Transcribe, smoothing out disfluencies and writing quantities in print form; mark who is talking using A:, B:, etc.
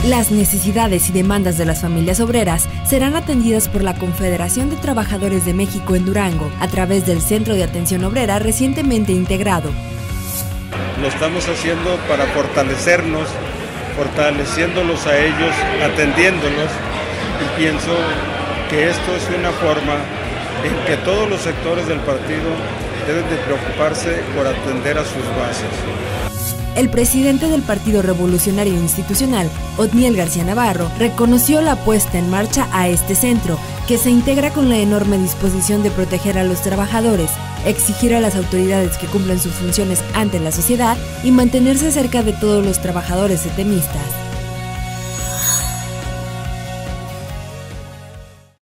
A: Las necesidades y demandas de las familias obreras serán atendidas por la Confederación de Trabajadores de México en Durango a través del Centro de Atención Obrera recientemente integrado.
B: Lo estamos haciendo para fortalecernos, fortaleciéndolos a ellos, atendiéndolos, y pienso que esto es una forma en que todos los sectores del partido deben de preocuparse por atender a sus bases.
A: El presidente del Partido Revolucionario Institucional, Otniel García Navarro, reconoció la puesta en marcha a este centro, que se integra con la enorme disposición de proteger a los trabajadores, exigir a las autoridades que cumplan sus funciones ante la sociedad y mantenerse cerca de todos los trabajadores setemistas.